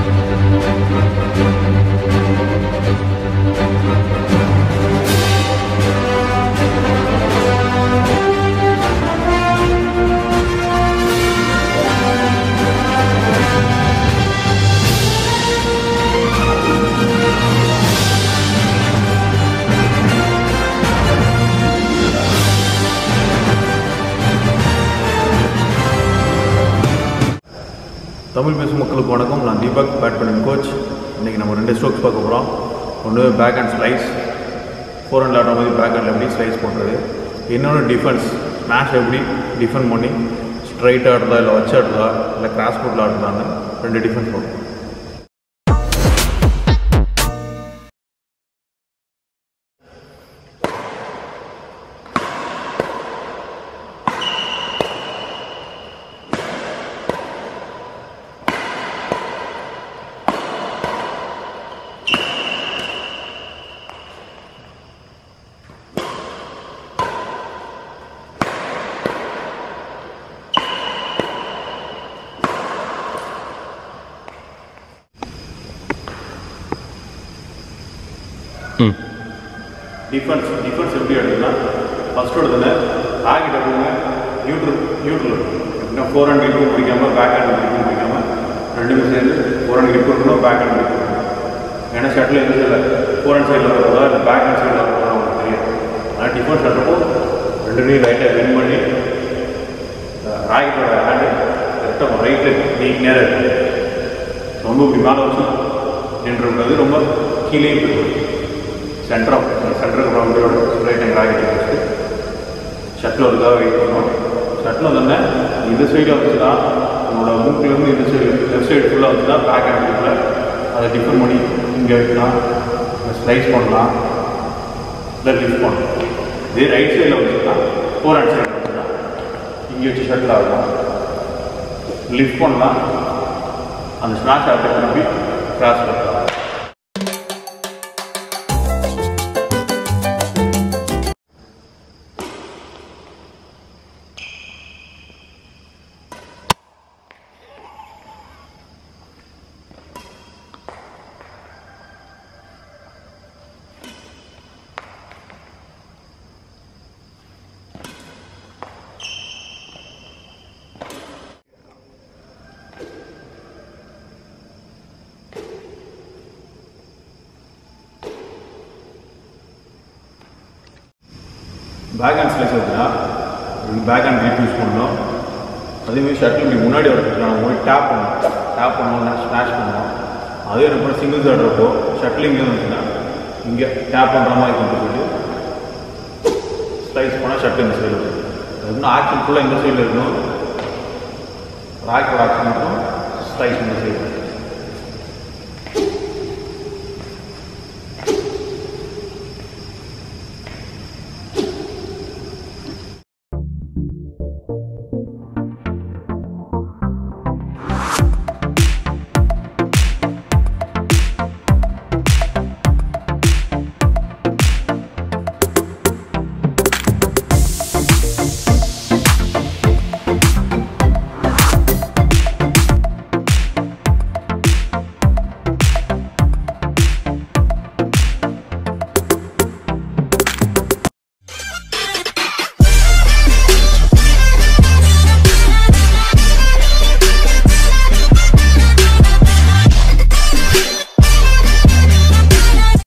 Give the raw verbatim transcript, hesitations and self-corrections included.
தமிழ் பேசும் மக்களுக்கு வணக்கம். நான் தீபக், பேட்மிண்டன் கோச். இன்றைக்கி நம்ம ரெண்டு ஸ்ட்ரோக்ஸ் பார்க்க போகிறோம். ஒன்று பேக் ஹேண்ட் ஸ்லைஸ், ஃபோர் ஹேண்டில் ஆடுற மாதிரி பேக் ஹேண்டில் எப்படி ஸ்லைஸ் பண்ணுறது. இன்னொன்று டிஃபென்ஸ், ஸ்மாஷ் எப்படி டிஃபெண்ட் பண்ணி ஸ்ட்ரைட் ஆடுறதா இல்லை வச்சு ஆடுறதா இல்லை கிராஸ் ஃபுட்டில் ஆடுறதான்னு ரெண்டு டிஃபென்ஸ் பண்ணுவோம். டிஃபென்ஸ் டிஃபென்ஸ் எப்படி எடுத்துன்னா ஃபஸ்ட்டு எடுத்துன்னு ஆகிட்ட எடுத்துங்க நியூட்ரல் நியூட்ரல் எப்படின்னா ஃபோர் ஹேண்ட் கிரிப்பும் பிடிக்காமல் பேக் ஹேண்ட் கிரிப்பும் பிடிக்காமல் ரெண்டுமே சேர்ந்து ஃபோர் ஹேண்ட் கிரிப் இருக்கணும், பேக் ஹேண்ட் கிரிப் இருக்கணும். ஏன்னா ஷட்டில் எந்த சைடில் ஃபோர் ஹேண்ட் சைடில் வரதா இல்லை பேக் ஹேண்ட் சைடில் வரதா உங்களுக்கு தெரியும். ஆனால் டிஃபென்ஸ் ஆடுறப்போ ரெண்டுலேயும் ரைட்டை வின் பண்ணி ராக்கெட்டோட ஹேண்டு கரெக்டாக ரைட்டில் நீட் நேரம் இருக்குது. ரொம்ப இப்படி மேலே வச்சு நின்றுன்றது ரொம்ப கீழே போயிடும். சென்டர் ஆஃப் சென்டருக்கு பவுண்டரியோட ரைட் ஹேண்ட் ராக்கெட்டை வச்சுட்டு ஷட்டில் ஒருக்காக வெயிட் பண்ணுவோம். ஷட்டில் வந்தோடனே இந்த சைடில் வச்சு தான் நம்மளோட மூக்கிலேருந்து இந்த சைடு லெஃப்ட் சைடு ஃபுல்லாக வச்சு தான் பேக் ஹேண்ட் கிரிப்பில் அதை டிஃபன் பண்ணி இங்கே வைக்கலாம், ஸ்லைஸ் பண்ணலாம், இல்லை லிஃப்ட் பண்ணலாம். இதே ரைட் சைடில் வச்சுக்கலாம், ஃபோர் ஹேண்ட் சைடு வச்சுக்கலாம், இங்கே வச்சு ஷட்டில் ஆகலாம், லிஃப்ட் பண்ணலாம், அந்த ஸ்மாஷ் ஆகிட்ட திருப்பி கிராஸ் பண்ணலாம். பேக் ஹேண்ட் ஸ்லைஸ் இருக்குன்னா பேக் ஹேண்ட் கிரிப் யூஸ் பண்ணணும். அதேமாதிரி ஷட்டில் இப்படி முன்னாடி வரதுக்கு நம்ம போய் டேப் பண்ணணும், டேப் பண்ணோம்னா ஸ்மாஷ் பண்ணணும். அதே நம்ம சிங்கிள்ஸ் ஆடுறப்போ ஷட்டில் இங்கே வந்துச்சுன்னா இங்கே டேப் பண்ணுற மாதிரி கொண்டு போய்ட்டு ஸ்லைஸ் பண்ணால் ஷட்டில் இந்த சைடில் இருக்கும். அதுக்குன்னு ஆக்ஷன் ஃபுல்லாக இந்த சைடில் இருக்கணும், ராக்கோட ஆக்ஷன் மட்டும் ஸ்லைஸ் இந்த சைடு.